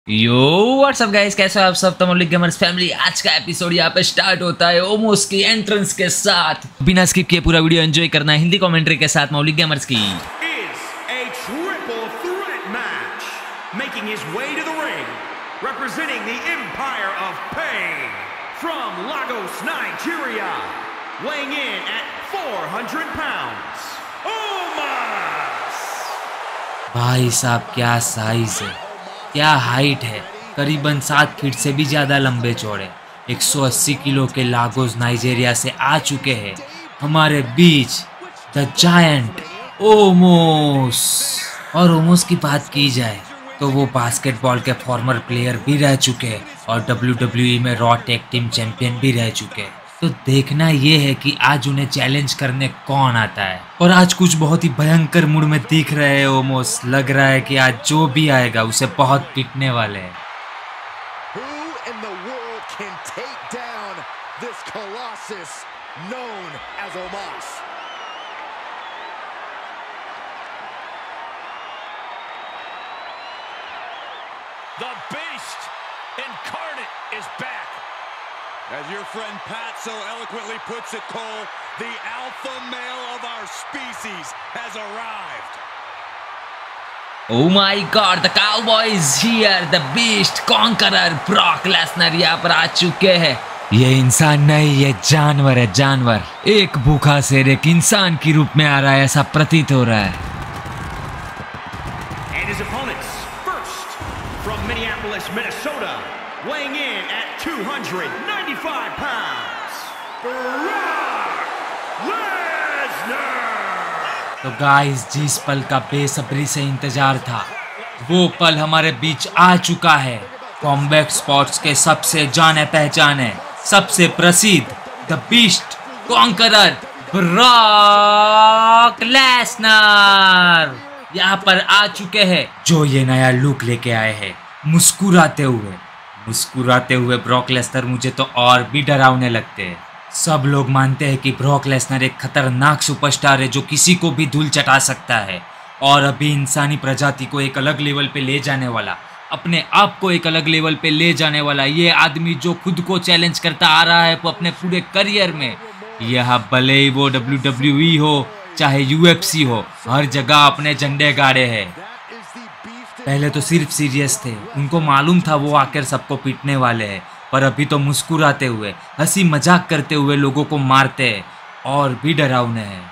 यो WhatsApp guys, कैसे हो आप सब। तमोलिक गेमर्स फैमिली, आज का एपिसोड यहाँ पे स्टार्ट होता है ओमोस की एंट्रेंस के साथ। बिना स्किप किए पूरा वीडियो एंजॉय करना है हिंदी कमेंट्री के साथ मौलिक गेमर्स की। Representing the Empire of Pain from Lagos, Nigeria, weighing in at 400 pounds, Omos! भाई साहब, क्या साइज है, क्या हाइट है। करीबन 7 फीट से भी ज़्यादा लंबे चौड़े 180 किलो के लागोस नाइजीरिया से आ चुके हैं हमारे बीच द जायंट ओमोस। और ओमोस की बात की जाए तो वो बास्केटबॉल के फॉर्मर प्लेयर भी रह चुके हैं और WWE में रॉ टैग टीम चैंपियन भी रह चुके हैं। तो देखना ये है कि आज उन्हें चैलेंज करने कौन आता है। और आज कुछ बहुत ही भयंकर मूड में दिख रहे हैं ओमोस। लग रहा है कि आज जो भी आएगा उसे बहुत पिटने वाले हैं। The beast incarnate is back. As your friend Pat so eloquently puts it, Cole, the alpha male of our species has arrived. Oh my God, the cowboy is here, the beast conqueror Brock Lesnar यहाँ पर आ चुके हैं। ये इंसान नहीं, ये जानवर है, जानवर। एक भूखा शेर एक इंसान के रूप में आ रहा है, ऐसा प्रतीत हो रहा है। Minnesota, weighing in at 295 pounds, Brock Lesnar. तो गाइस, जिस पल का बेसब्री से इंतजार था वो पल हमारे बीच आ चुका है। कॉम्बैट स्पोर्ट्स के सबसे जाने पहचाने, सबसे प्रसिद्ध the beast conqueror Brock Lesnar यहाँ पर आ चुके हैं। जो ये नया लुक लेके आए हैं मुस्कुराते हुए ब्रॉक लेसनर मुझे तो और भी डरावने लगते हैं। सब लोग मानते हैं कि ब्रॉक लेसनर एक खतरनाक सुपरस्टार है जो किसी को भी धूल चटा सकता है और अभी इंसानी प्रजाति को एक अलग लेवल पे ले जाने वाला, अपने आप को एक अलग लेवल पे ले जाने वाला ये आदमी जो खुद को चैलेंज करता आ रहा है अपने पूरे करियर में। यह भले ही वो WWE हो चाहे UFC हो, हर जगह अपने झंडे गाड़े हैं। पहले तो सिर्फ सीरियस थे, उनको मालूम था वो आकर सबको पीटने वाले हैं, पर अभी तो मुस्कुराते हुए, हंसी मजाक करते हुए लोगों को मारते हैं और भी डरावने हैं।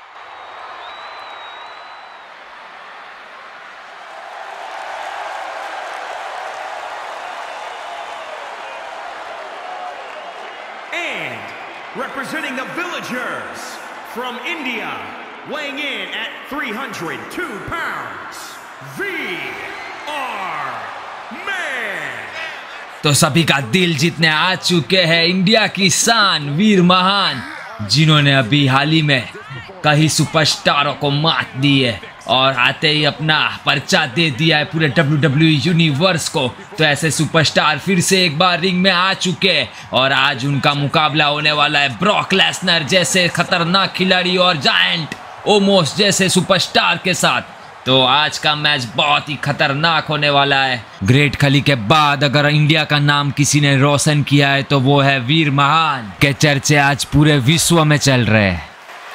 And representing the Villagers from India, weighing in at 302 pounds, तो सभी का दिल जीतने आ चुके हैं इंडिया की शान वीर महान, जिन्होंने अभी हाल ही में कई सुपरस्टारों को मात दी है और आते ही अपना पर्चा दे दिया है पूरे WWE यूनिवर्स को। तो ऐसे सुपरस्टार फिर से एक बार रिंग में आ चुके हैं और आज उनका मुकाबला होने वाला है ब्रॉक लेसनर जैसे खतरनाक खिलाड़ी और जायंट ओमोस जैसे सुपरस्टार के साथ। तो आज का मैच बहुत ही खतरनाक होने वाला है। ग्रेट खली के बाद अगर इंडिया का नाम किसी ने रोशन किया है तो वो है वीर महान के चर्चे आज पूरे विश्व में चल रहे हैं।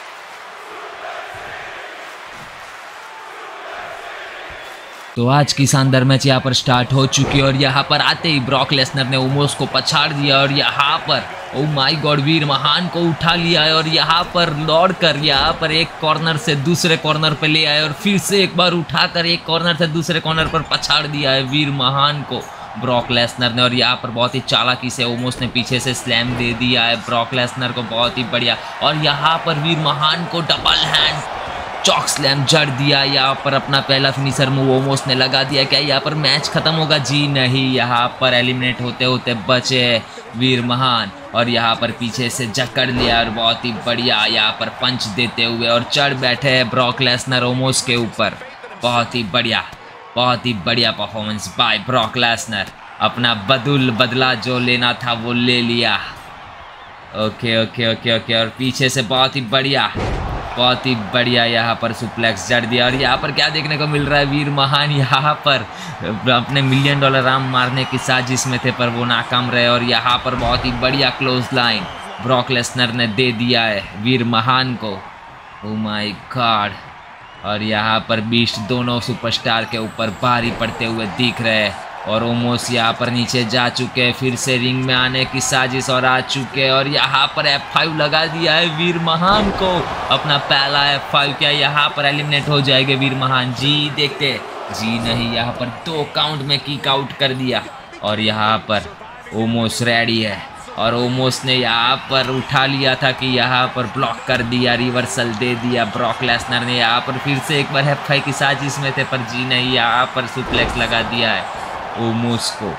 तो आज की शानदार मैच यहाँ पर स्टार्ट हो चुकी है और यहाँ पर आते ही ब्रॉक लेसनर ने ओमोस को पछाड़ दिया और यहाँ पर ओ माय गॉड वीर महान को उठा लिया है और यहाँ पर लौट कर यहाँ पर एक कॉर्नर से दूसरे कॉर्नर पे ले आए और फिर से एक बार उठाकर एक कॉर्नर से दूसरे कॉर्नर पर पछाड़ दिया है वीर महान को ब्रॉक लेसनर ने। और यहाँ पर बहुत ही चालाकी से ओमोस ने पीछे से स्लैम दे दिया है ब्रॉक लेसनर को, बहुत ही बढ़िया। और यहाँ पर वीर महान को डबल हैंड चॉक स्लैम जड़ दिया। यहाँ पर अपना पहला फिनिशर मूव ओमोस ने लगा दिया। क्या यहाँ पर मैच खत्म होगा? जी नहीं, यहाँ पर एलिमिनेट होते होते बचे वीर महान और यहाँ पर पीछे से जकड़ लिया और बहुत ही बढ़िया यहाँ पर पंच देते हुए और चढ़ बैठे हैं ब्रॉक लेसनर ओमोस के ऊपर। बहुत ही बढ़िया परफॉर्मेंस बाय ब्रॉक लेसनर। अपना बदला जो लेना था वो ले लिया। ओके और पीछे से बहुत ही बढ़िया बहुत ही बढ़िया यहाँ पर सुप्लेक्स जड़ दिया। और यहाँ पर क्या देखने को मिल रहा है, वीर महान यहाँ पर अपने $1 मिलियन आर्म मारने की साजिश में थे पर वो नाकाम रहे। और यहाँ पर बहुत ही बढ़िया क्लोज लाइन ब्रॉक लेसनर ने दे दिया है वीर महान को। Oh my god. और यहाँ पर बीस्ट दोनों सुपरस्टार के ऊपर भारी पड़ते हुए दिख रहे हैं। और ओमोस यहाँ पर नीचे जा चुके हैं, फिर से रिंग में आने की साजिश और आ चुके हैं। और यहाँ पर F5 लगा दिया है वीर महान को, अपना पहला F5 क्या यहाँ पर एलिमिनेट हो जाएंगे वीर महान। जी देखते जी नहीं, यहाँ पर 2 काउंट में किक आउट कर दिया। और यहाँ पर ओमोस रेडी है और ओमोस ने यहाँ पर उठा लिया था कि यहाँ पर ब्लॉक कर दिया, रिवर्सल दे दिया। ब्रॉक लेसनर ने यहाँ पर फिर से एक बार F5 की साजिश में थे पर जी नहीं, यहाँ पर सुप्लेक्स लगा दिया है ओमोस को।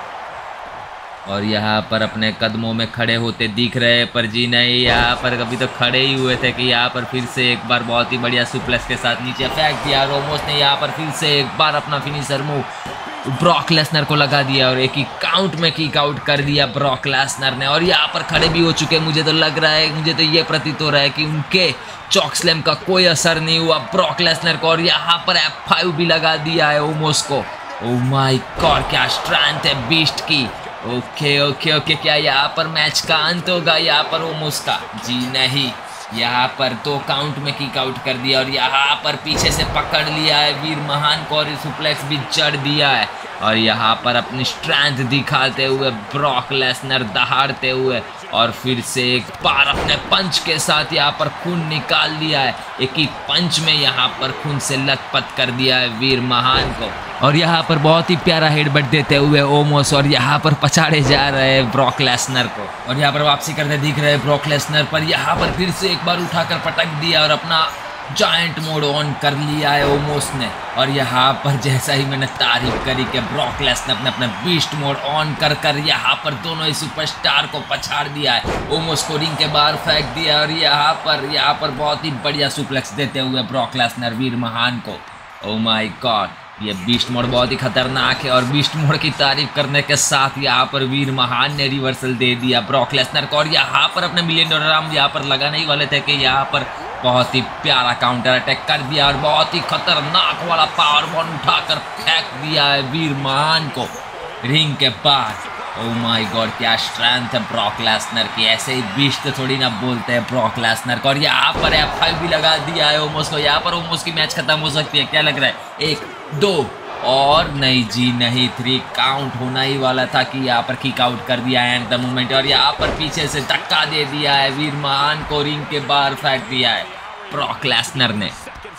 और यहाँ पर अपने कदमों में खड़े होते दिख रहे हैं पर जी नहीं, यहाँ पर कभी तो खड़े ही हुए थे कि यहाँ पर फिर से एक बार बहुत ही बढ़िया सुप्लेक्स के साथ नीचे फेंक दिया। और ओमोस ने यहाँ पर फिर से एक बार अपना फिनिशर मूव ब्रॉक लेसनर को लगा दिया और एक ही काउंट में किक आउट कर दिया ब्रॉक लेसनर ने। और यहाँ पर खड़े भी हो चुके, मुझे तो लग रहा है, मुझे तो ये प्रतीत हो रहा है कि उनके चॉक स्लैम का कोई असर नहीं हुआ ब्रॉक लेसनर को। और यहाँ पर F5 भी लगा दिया है ओमोस को। ओह माय गॉड, क्या स्ट्रेंथ है बीस्ट की। ओके ओके ओके, क्या यहाँ पर मैच का अंत होगा यहाँ पर ओमोस का? जी नहीं, यहाँ पर 2 काउंट में किक आउट कर दिया। और यहाँ पर पीछे से पकड़ लिया है वीर महान को और सुप्लेक्स भी जड़ दिया है। और यहाँ पर अपनी स्ट्रेंथ दिखाते हुए ब्रॉक लेसनर दहाड़ते हुए और फिर से एक बार अपने पंच के साथ यहाँ पर खून निकाल लिया है। एक ही पंच में यहाँ पर खून से लथपथ कर दिया है वीर महान को। और यहाँ पर बहुत ही प्यारा हेडबट देते हुए ओमोस और यहाँ पर पछाड़े जा रहे हैं ब्रॉक लेसनर को। और यहाँ पर वापसी करते दिख रहे हैं ब्रॉक लेसनर पर यहाँ पर फिर से एक बार उठाकर पटक दिया और अपना जायंट मोड ऑन कर लिया है ओमोस ने। और यहाँ पर जैसा ही मैंने तारीफ करी कि ब्रॉक लेसनर ने अपना बीस्ट मोड ऑन कर यहाँ पर दोनों ही सुपरस्टार को पछाड़ दिया है, ओमोस को रिंग के बाहर फेंक दिया। और यहाँ पर बहुत ही बढ़िया सुप्लेक्स देते हुए ब्रॉक लेसनर वीर महान को। ओह माय गॉड, ये बीस्ट मोड बहुत ही खतरनाक है। और बीस्ट मोड की तारीफ करने के साथ यहाँ पर वीर महान ने रिवर्सल दे दिया ब्रॉक लेसनर को। और यहाँ पर अपने $1 मिलियन आर्म यहाँ पर लगाने ही वाले थे कि यहाँ पर बहुत ही प्यारा काउंटर अटैक कर दिया और बहुत ही खतरनाक वाला पावर बॉम्ब उठाकर फेंक दिया है वीर महान को रिंग के बाहर। ओह माय गॉड, क्या स्ट्रेंथ है ब्रॉक लेसनर की। ऐसे ही बीस्ट तो थोड़ी ना बोलते हैं ब्रॉक लेसनर को। और यहाँ पर F5 भी लगा दिया है ओमोस को। यहाँ पर ओमोस की मैच खत्म हो सकती है, क्या लग रहा है? 1 2 और नहीं जी नहीं, 3 काउंट होना ही वाला था कि यहाँ पर किक आउट कर दिया है एट द मोमेंट। और यहाँ पर पीछे से धक्का दे दिया है वीर महान को, रिंग के बाहर फेंक दिया है ब्रॉक लेसनर ने।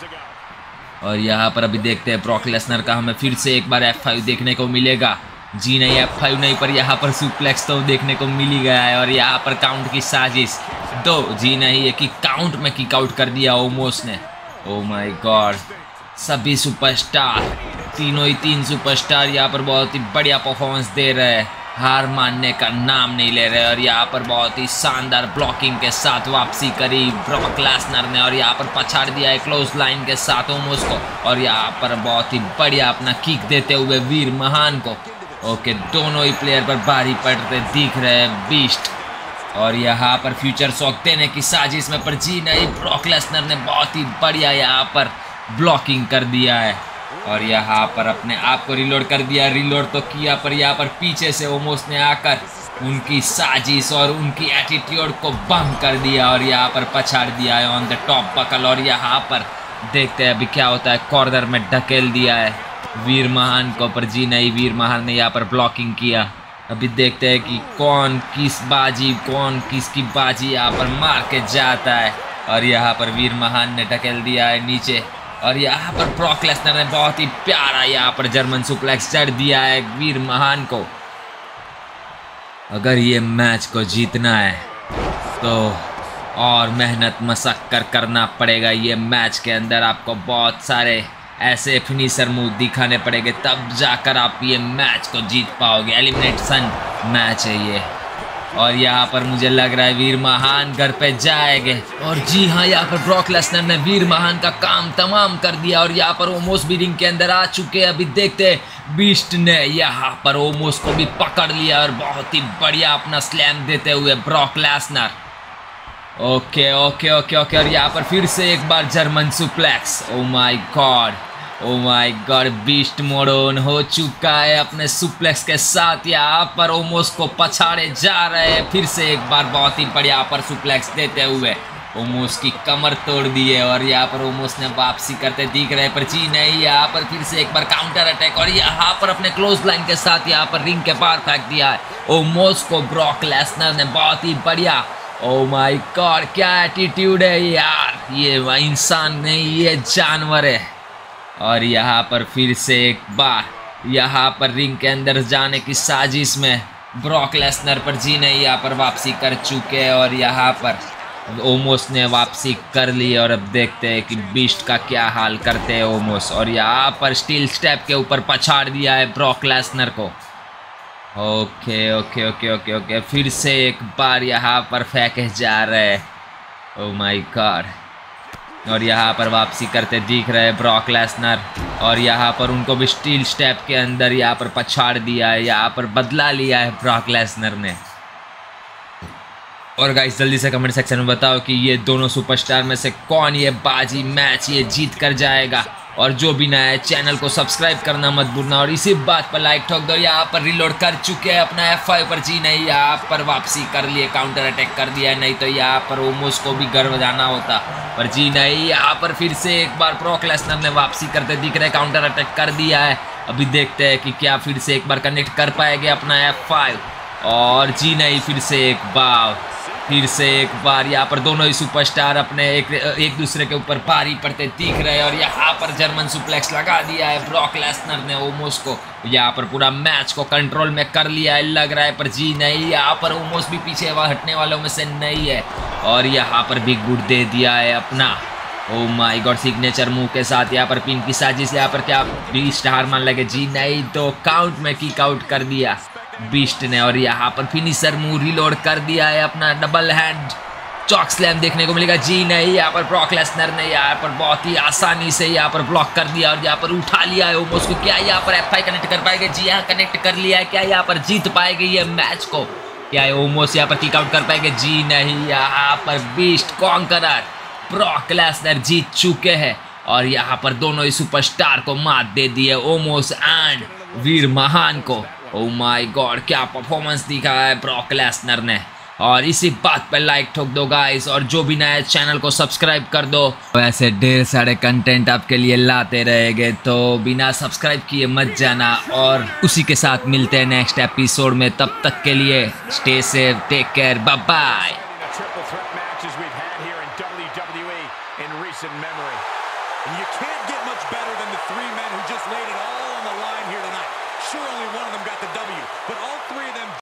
और यहाँ पर अभी देखते हैं ब्रॉक लेसनर का हमें फिर से एक बार F5 देखने को मिलेगा। जी नहीं, F5 नहीं, पर यहाँ पर सुप्लेक्स तो देखने को मिल ही गया है। और यहाँ पर काउंट की साजिश 2 जी नहीं, एक ही काउंट में किक आउट कर दिया ओमोस ने। ओह माय गॉड, सभी सुपरस्टार, तीनों ही 3 सुपरस्टार यहाँ पर बहुत ही बढ़िया परफॉर्मेंस दे रहे हैं, हार मानने का नाम नहीं ले रहे। और यहाँ पर बहुत ही शानदार ब्लॉकिंग के साथ वापसी करी ब्रॉक लेसनर ने और यहाँ पर पछाड़ दिया है क्लोज लाइन के साथ ओमोस को। और यहाँ पर बहुत ही बढ़िया अपना किक देते हुए वीर महान को। ओके, दोनों ही प्लेयर पर भारी पड़ते दिख रहे हैं बीस्ट। और यहाँ पर फ्यूचर शॉक देने की साजिश में पर जी नहीं, ब्रॉक लेसनर ने बहुत ही बढ़िया यहाँ पर ब्लॉकिंग कर दिया है। और यहाँ पर अपने आप को रिलोड कर दिया, रिलोड तो किया पर यहाँ पर पीछे से ओमोस ने आकर उनकी साजिश और उनकी एटीट्यूड को बम कर दिया और यहाँ पर पछाड़ दिया है ऑन द टॉप बकल। और यहाँ पर देखते हैं अभी क्या होता है, कॉर्नर में ढकेल दिया है वीर महान को, पर जी नहीं, वीर महान ने यहाँ पर ब्लॉकिंग किया। अभी देखते हैं कि कौन किसकी बाजी यहाँ पर मार के जाता है। और यहाँ पर वीर महान ने ढकेल दिया है नीचे। और यहाँ पर ब्रॉक लेसनर ने बहुत ही प्यारा यहाँ पर जर्मन सुप्लेक्स चढ़ दिया है वीर महान को। अगर ये मैच को जीतना है तो और मेहनत मशक्कत करना पड़ेगा। ये मैच के अंदर आपको बहुत सारे ऐसे फिनिशर मूव दिखाने पड़ेंगे, तब जाकर आप ये मैच को जीत पाओगे। एलिमिनेशन मैच है ये। और यहाँ पर मुझे लग रहा है वीर महान घर पे जाएंगे। और जी हाँ, यहाँ पर ब्रॉक लेसनर ने वीर महान का काम तमाम कर दिया। और यहाँ पर ओमोस भी रिंग के अंदर आ चुके हैं। अभी देखते हैं बीस्ट ने यहाँ पर ओमोस को भी पकड़ लिया और बहुत ही बढ़िया अपना स्लैम देते हुए Brock Lesnar. Okay okay okay okay और यहाँ पर फिर से एक बार German suplex. Oh my god, oh my god, beast mode on हो चुका है अपने सुप्लेक्स के साथ। यहाँ पर ओमोस को पछाड़े जा रहे हैं। फिर से एक बार बहुत ही बढ़िया पर सुप्लेक्स देते हुए ओमोस की कमर तोड़ दी है और यहाँ पर ओमोस ने वापसी करते दिख रहे हैं, पर जी नहीं। यहाँ पर फिर से एक बार काउंटर अटैक और यहाँ पर अपने क्लोज लाइन के साथ यहाँ पर रिंग के पार फेंक दिया है ओमोस को ब्रॉक लेसनर ने। बहुत ही बढ़िया। ओ माय गॉड, क्या एटीट्यूड है यार, ये इंसान नहीं, ये जानवर है। और यहाँ पर फिर से एक बार यहाँ पर रिंग के अंदर जाने की साजिश में ब्रॉक लेसनर, पर जी नहीं यहाँ पर वापसी कर चुके हैं और यहाँ पर ओमोस ने वापसी कर ली। और अब देखते हैं कि बीस्ट का क्या हाल करते हैं ओमोस। और यहाँ पर स्टील स्टेप के ऊपर पछाड़ दिया है ब्रॉक लेसनर को। Okay okay okay okay okay फिर से एक बार यहाँ पर फेंके जा रहे हैं। ओ माय गॉड, और यहाँ पर वापसी करते दिख रहे हैं ब्रॉक लेसनर। और यहाँ पर उनको भी स्टील स्टेप के अंदर यहाँ पर पछाड़ दिया है। यहाँ पर बदला लिया है ब्रॉक लेसनर ने। और गाइस जल्दी से कमेंट सेक्शन में बताओ कि ये दोनों सुपरस्टार में से कौन ये बाजी मैच ये जीत कर जाएगा। और जो भी नया है चैनल को सब्सक्राइब करना मत भूलना और इसी बात पर लाइक ठोक दो। यहाँ पर रिलोड कर चुके हैं अपना F5 पर, जी नहीं यहाँ पर वापसी कर लिए, काउंटर अटैक कर दिया है। नहीं तो यहाँ पर ओमोस को भी गर्व जाना होता, पर जी नहीं। यहाँ पर फिर से एक बार ब्रॉक लेसनर ने वापसी करते दिख रहे, काउंटर अटैक कर दिया है। अभी देखते हैं कि क्या फिर से एक बार कनेक्ट कर पाएंगे अपना F5। और जी नहीं, फिर से एक बार यहाँ पर दोनों ही सुपरस्टार अपने एक दूसरे के ऊपर भारी पड़ते दिख रहे हैं। और यहाँ पर जर्मन सुप्लेक्स लगा दिया है ब्रॉक लेसनर ने ओमोस को। यहाँ पर पूरा मैच को कंट्रोल में कर लिया है लग रहा है, पर जी नहीं। यहाँ पर ओमोस भी पीछे हटने वालों में से नहीं है। और यहाँ पर बिग बूट दे दिया है अपना। Oh my god, signature move के साथ यहाँ पर पिन की साजिश। यहाँ पर क्या बीस्ट हार मान लगे, जी नहीं। तो काउंट में किक आउट कर दिया बीस्ट ने। और यहाँ पर फिनिशर मूव रिलोड कर दिया है अपना, डबल हैंड चॉक स्लैम देखने को मिलेगा, जी नहीं। यहाँ पर ब्रॉक लेसनर ने यहाँ पर बहुत ही आसानी से यहाँ पर ब्लॉक कर दिया और यहाँ पर उठा लिया है ओमोस को। क्या यहाँ पर F5 कनेक्ट कर पाएंगे, जी हाँ कनेक्ट कर लिया है। क्या यहाँ पर जीत पाएंगे ये मैच को, क्या ओमोस यहाँ पर किक आउट कर पाएंगे, जी नहीं। यहाँ पर बीस्ट कॉन्करर ब्रॉक लेसनर जीत चुके हैं। और यहाँ पर दोनों ही सुपरस्टार को मात दे दी है, ओमोस एंड वीर महान को। ओ माय गॉड, क्या परफॉर्मेंस दिखा है ब्रॉक लेसनर ने। और इसी बात पर लाइक ठोक दो गाइस, और जो भी नया चैनल को सब्सक्राइब कर दो। ऐसे ढेर सारे कंटेंट आपके लिए लाते रहेंगे, तो बिना सब्सक्राइब किए मत जाना। और उसी के साथ मिलते हैं नेक्स्ट एपिसोड में, तब तक के लिए stay safe, take care, bye bye.